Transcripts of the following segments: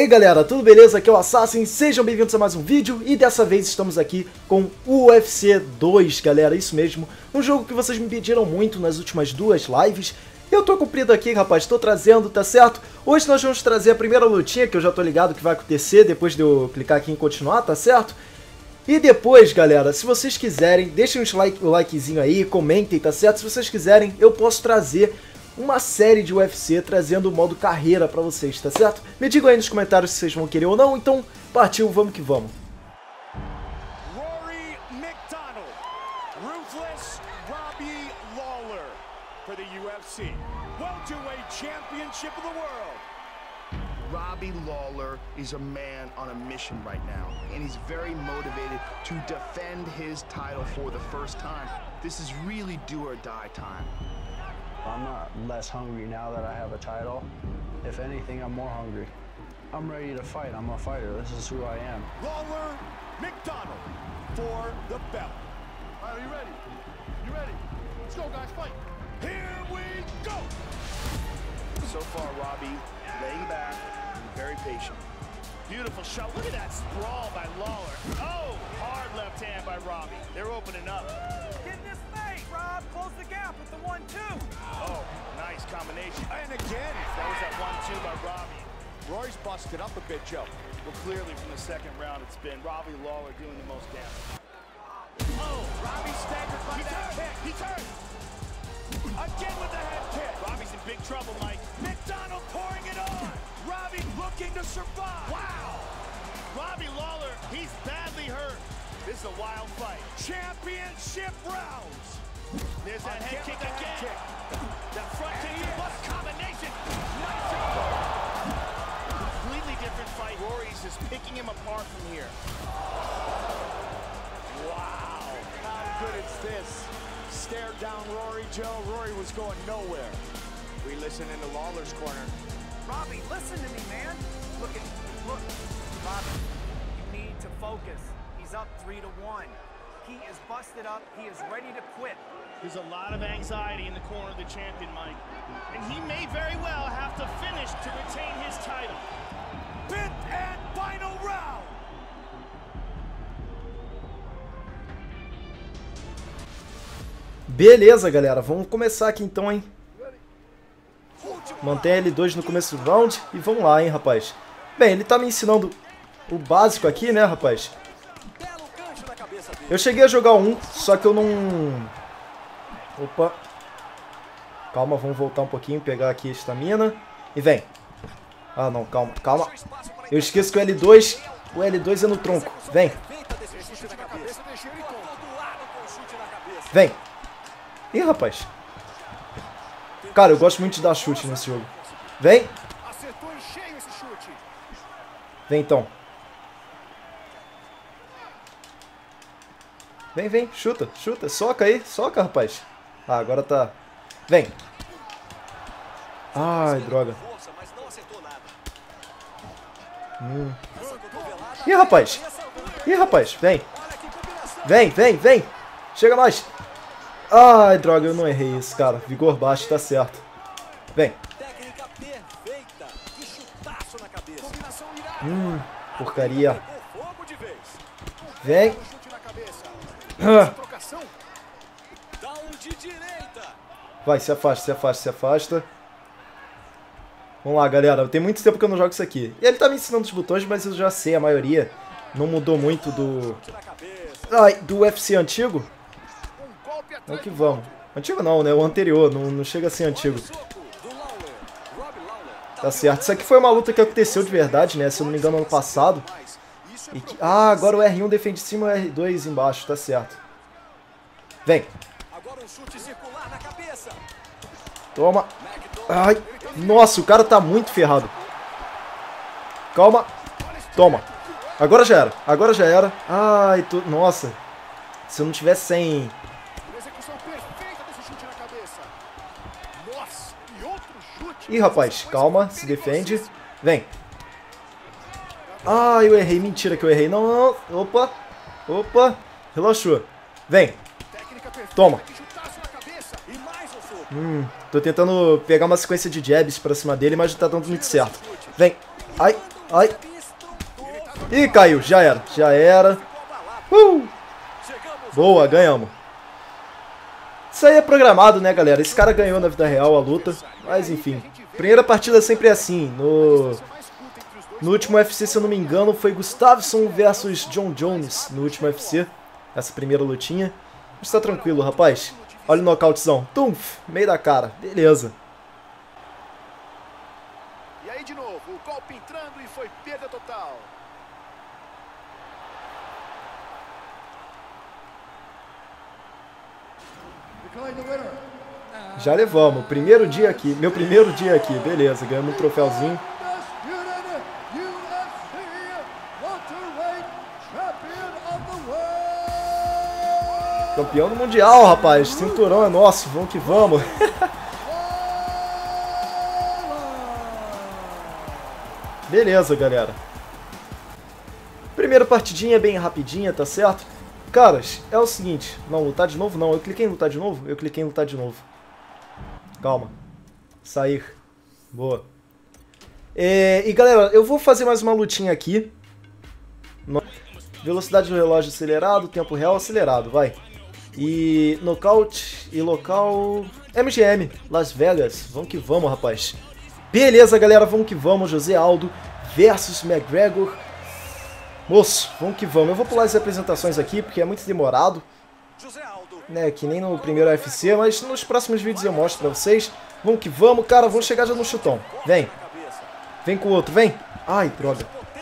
aí galera, tudo beleza? Aqui é o Assassin, sejam bem-vindos a mais um vídeo e dessa vez estamos aqui com o UFC 2, galera, isso mesmo, um jogo que vocês me pediram muito nas últimas duas lives. Eu tô cumprido aqui, rapaz, tô trazendo, tá certo? Hoje nós vamos trazer a primeira lutinha, que eu já tô ligado que vai acontecer depois de eu clicar aqui em continuar, tá certo? E depois, galera, se vocês quiserem, deixem o likezinho aí, comentem, tá certo? Se vocês quiserem, eu posso trazer uma série de UFC trazendo o modo carreira pra vocês, tá certo? Me digam aí nos comentários se vocês vão querer ou não, então partiu, vamos que vamos. Rory MacDonald, Ruthless Robbie Lawler for the UFC Welterweight Championship of the world. Robbie Lawler is a man on a mission right now, and he's very motivated to defend his title for the first time. This is really do or die time. I'm not less hungry now that I have a title. If anything, I'm more hungry. I'm ready to fight. I'm a fighter. This is who I am. Lawler MacDonald for the belt. All right, are you ready? You ready? Let's go, guys, fight. Here we go. So far, Robbie laying back and very patient. Beautiful shot. Look at that sprawl by Lawler. Oh, hard left hand by Robbie. They're opening up. Get in this face, Rob. Close the gap with the 1-2. Oh, nice combination. And again, that was that 1-2 by Robbie. Roy's busted up a bit, Joe. Well, clearly from the second round, it's been Robbie Lawler doing the most damage. Oh, Robbie staggered by that kick. He turned. Again with the head kick. Robbie's in big trouble, Mike. MacDonald pouring it on. Robbie looking to survive. Wow. Robbie Lawler, he's badly hurt. This is a wild fight. Championship rounds. There's that head kick again. That front kick, what a combination. Nice. Completely different fight. Rory's just picking him apart from here. Wow. How good is this? Stared down Rory, Joe. Rory was going nowhere. We listen into Lawler's corner. Robbie, listen to me, man. Look. Robbie, you need to focus. He's up 3-1. He is busted up. He is ready to quit. There's a lot of anxiety in the corner of the champion, Mike. And he may very well have to finish to retain his title. Fifth and final round. Beleza, galera, vamos começar aqui então, hein? Mantém L2 no começo do round e vamos lá, hein, rapaz. Bem, ele tá me ensinando o básico aqui, né, rapaz? Eu cheguei a jogar um, só que eu não... Opa. Calma, vamos voltar um pouquinho, pegar aqui a estamina. E vem. Ah, não, calma. Eu esqueço que o L2 é no tronco. Vem. Vem. Ih, rapaz. Cara, eu gosto muito de dar chute nesse jogo. Vem. Vem, então. Vem, chuta. Soca aí, rapaz. Ah, agora tá... Vem. Ai, droga. Ih, rapaz, vem. Vem. Chega mais. Ai, droga, eu não errei isso, cara. Vigor baixo, tá certo. Vem. Porcaria. Vem. Vai, se afasta. Vamos lá, galera. Tem muito tempo que eu não jogo isso aqui. E ele tá me ensinando os botões, mas eu já sei a maioria. Não mudou muito do UFC antigo. É que vamos. Antigo não, né? O anterior. Não chega a ser antigo. Tá certo. Isso aqui foi uma luta que aconteceu de verdade, né? Se eu não me engano, ano passado. Ah, agora o R1 defende de cima e o R2 embaixo. Tá certo. Vem. Toma. Ai. Nossa, o cara tá muito ferrado. Calma. Toma. Agora já era. Ai, nossa. Se eu não tivesse sem... Ih, rapaz, calma, se defende. Vem. Ah, eu errei, mentira que eu errei. Não. Opa, relaxou. Vem. Toma. Tô tentando pegar uma sequência de jabs pra cima dele, mas não tá dando muito certo. Vem. Ai. Ai. Ih, caiu. Já era. Já era. Boa, ganhamos. Isso aí é programado, né, galera? Esse cara ganhou na vida real a luta. Mas, enfim. Primeira partida sempre é assim. No último UFC, se eu não me engano, foi Gustafsson versus John Jones. No último UFC. Essa primeira lutinha. Mas tá tranquilo, rapaz. Olha o nocautezão. Tumf. Meio da cara. Beleza. E aí de novo, o golpe entrando e foi perda total. Já levamos. Primeiro dia aqui. Meu primeiro dia aqui. Beleza. Ganhamos um troféuzinho. Campeão do Mundial, rapaz. Cinturão é nosso. Vamos que vamos. Beleza, galera. Primeira partidinha bem rapidinha, tá certo? Caras, é o seguinte. Não, lutar de novo não. Eu cliquei em lutar de novo? Eu cliquei em lutar de novo. Calma. Sair. Boa. E galera, eu vou fazer mais uma lutinha aqui. Velocidade do relógio acelerado, tempo real acelerado, vai. E nocaute e local... MGM, Las Vegas. Vamos que vamos, rapaz. Beleza, galera, vamos que vamos. José Aldo versus McGregor. Moço, vamos que vamos. Eu vou pular as apresentações aqui, porque é muito demorado. Né, que nem no primeiro UFC, mas nos próximos vídeos eu mostro pra vocês. Vamos que vamos, cara. Vamos chegar já no chutão. Vem. Vem com o outro, vem. Ai, droga.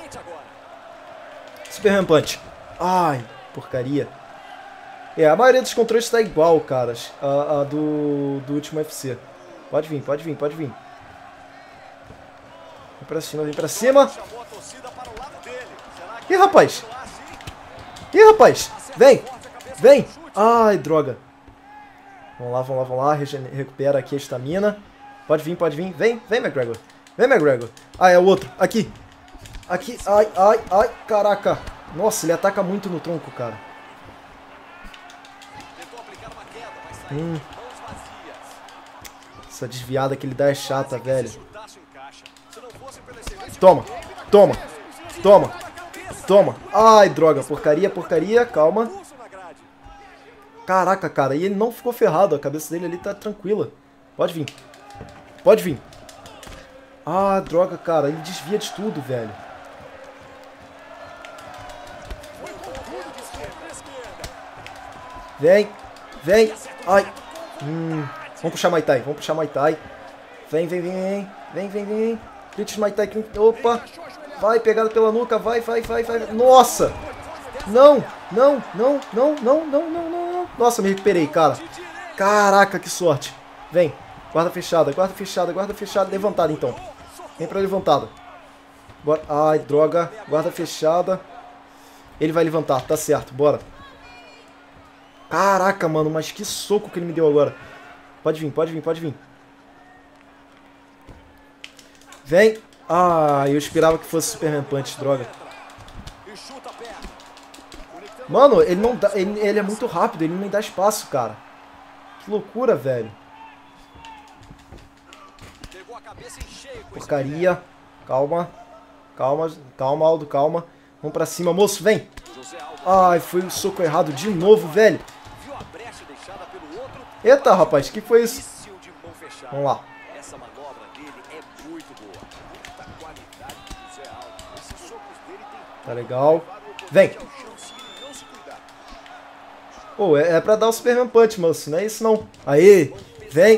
Superman Punch. Ai, porcaria. A maioria dos controles tá igual, caras. A do último UFC. Pode vir, pode vir, pode vir. Vem pra cima, vem pra cima. Ih, rapaz. Ih, rapaz. Vem. Vem. Ai, droga. Vamos lá, vamos lá, vamos lá. Recupera aqui a estamina. Pode vir, pode vir. Vem, vem, McGregor. Vem, McGregor. Ah, é o outro. Aqui. Aqui. Ai, ai, ai. Caraca. Nossa, ele ataca muito no tronco, cara. Essa desviada que ele dá é chata, velho. Toma, toma, toma, toma. Ai, droga, porcaria, porcaria, calma. Caraca, cara, e ele não ficou ferrado, a cabeça dele ali tá tranquila. Pode vir, pode vir. Ah, droga, cara, ele desvia de tudo, velho. Vem, vem, ai. Vamos puxar Muay Thai, vamos puxar Muay Thai. Vem, vem, vem, vem, vem, vem. Clinch Muay Thai, opa. Vai, pegada pela nuca, vai, vai, vai, vai. Nossa. Não, não, não, não, não, não, não, não. Nossa, me recuperei, cara. Caraca, que sorte. Vem, guarda fechada, guarda fechada, guarda fechada. Levantada, então. Vem pra levantada. Bora. Ai, droga. Guarda fechada. Ele vai levantar, tá certo, bora. Caraca, mano, mas que soco que ele me deu agora. Pode vir, pode vir, pode vir. Vem. Ah, eu esperava que fosse Superman Punch, droga. Mano, ele não dá, ele é muito rápido, ele não me dá espaço, cara. Que loucura, velho. Porcaria. Calma. Calma, calma, Aldo, calma. Vamos pra cima, moço, vem. Ai, foi o soco errado de novo, velho. Eita, rapaz, que foi isso? Vamos lá. Tá legal. Vem. Pô, é pra dar o Superman Punch, moço. Não é isso, não. Aê. Vem.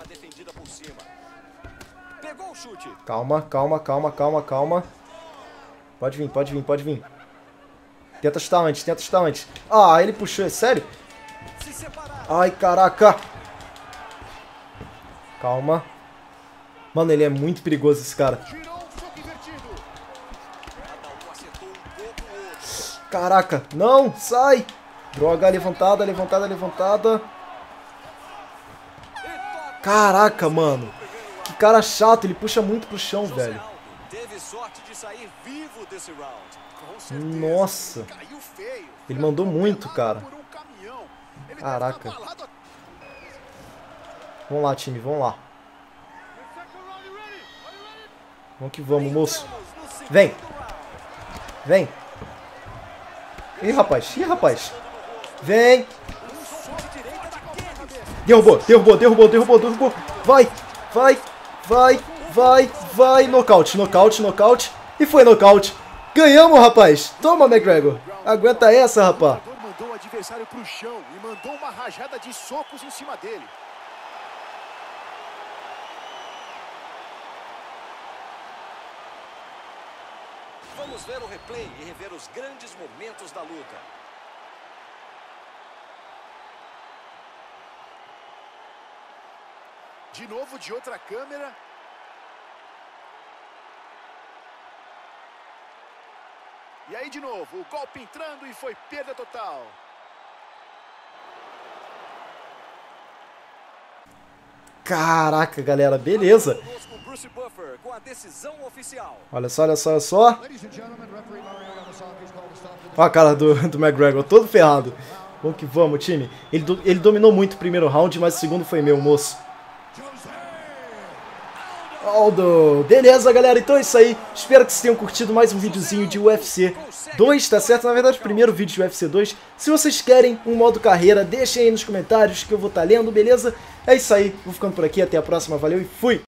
Calma, calma, calma, calma, calma. Pode vir, pode vir, pode vir. Tenta chutar antes, tenta chutar antes. Ah, ele puxou, é sério? Ai, caraca. Calma. Mano, ele é muito perigoso, esse cara. Caraca, não, sai. Droga, levantada, levantada, levantada. Caraca, mano. Que cara chato, ele puxa muito pro chão, velho. Nossa. Ele mandou muito, cara. Caraca. Vamos lá, time, vamos lá. Vamos que vamos, moço. Vem. Vem. Ih, rapaz. Ih, rapaz. Vem. Derrubou. Derrubou. Derrubou. Derrubou. Derrubou. Vai. Vai. Vai. Vai. Vai. Nocaute. Nocaute. Nocaute. E foi nocaute. Ganhamos, rapaz. Toma, McGregor. Aguenta essa, rapaz. O lutador mandou o adversário pro chão e mandou uma rajada de socos em cima dele. Vamos ver o replay e rever os grandes momentos da luta. De novo, de outra câmera. E aí de novo, o golpe entrando e foi perda total. Caraca, galera, beleza. Olha só, olha só, olha só. Olha a cara do McGregor, todo ferrado. Vamos que vamos, time. Ele dominou muito o primeiro round, mas o segundo foi meu, moço. Aldo. Beleza, galera, então é isso aí. Espero que vocês tenham curtido mais um videozinho de UFC 2, tá certo? Na verdade, o primeiro vídeo de UFC 2. Se vocês querem um modo carreira, deixem aí nos comentários que eu vou estar lendo, beleza? É isso aí, vou ficando por aqui, até a próxima, valeu e fui!